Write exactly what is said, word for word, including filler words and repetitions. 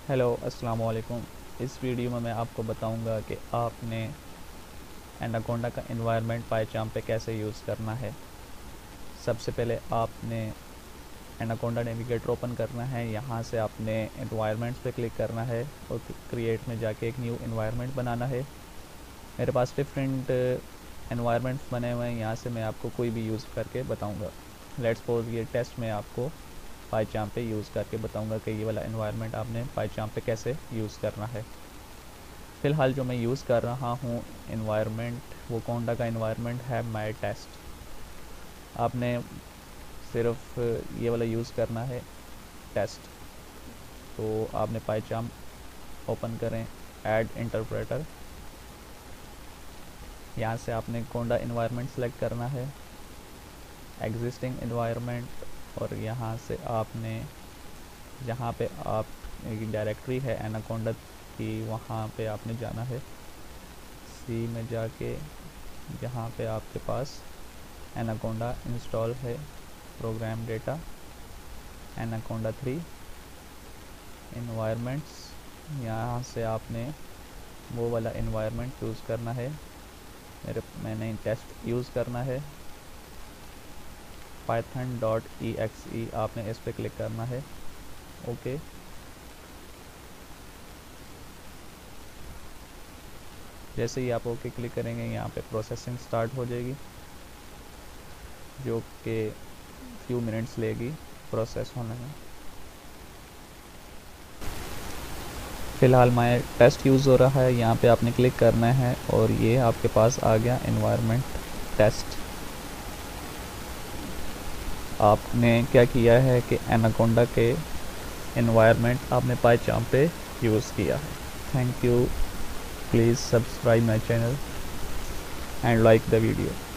Hello अस्सलाम वालेकुम। इस वीडियो में मैं आपको बताऊंगा कि आपने एनाकोंडा का एनवायरनमेंट पाइचाम पे कैसे यूज़ करना है। सबसे पहले आपने एनाकोंडा नेविगेटर ओपन करना है। यहाँ से आपने एनवायरनमेंट्स पे क्लिक करना है और क्रिएट में जाके एक न्यू एनवायरनमेंट बनाना है। मेरे पास डिफरेंट एनवायरनमेंट्स बने हुए हैं, यहाँ से मैं आपको कोई भी यूज़ करके बताऊँगा। लेट्स सपोज ये टेस्ट में आपको पाइचाम पे यूज़ करके बताऊंगा कि ये वाला एनवायरनमेंट आपने पाइचाम पे कैसे यूज़ करना है। फ़िलहाल जो मैं यूज़ कर रहा हूँ एनवायरनमेंट, वो कोंडा का एनवायरनमेंट है माई टेस्ट। आपने सिर्फ ये वाला यूज़ करना है टेस्ट। तो आपने पाइचाम ओपन करें, ऐड इंटरप्रेटर। यहाँ से आपने कोंडा एनवायरनमेंट सेलेक्ट करना है, एग्जिस्टिंग एनवायरनमेंट, और यहाँ से आपने जहाँ पे आप एक डायरेक्टरी है एनाकोंडा की, वहाँ पे आपने जाना है। सी में जाके जहाँ पे आपके पास एनाकोंडा इंस्टॉल है, program data, Anaconda three, environments, यहाँ से आपने वो वाला इन्वायरमेंट यूज़ करना है। मेरे मैंने टेस्ट यूज़ करना है। Python dot E X E आपने इस पर क्लिक करना है। ओके, जैसे ही आप ओके क्लिक करेंगे यहाँ पे प्रोसेसिंग स्टार्ट हो जाएगी, जो कि फ्यू मिनट्स लेगी प्रोसेस होने में। फ़िलहाल माय टेस्ट यूज़ हो रहा है, यहाँ पे आपने क्लिक करना है और ये आपके पास आ गया एनवायरनमेंट टेस्ट। आपने क्या किया है कि एनाकोंडा के एनवायरनमेंट आपने पाइचाम पे यूज़ किया है। Thank you. Please subscribe my channel and like the video.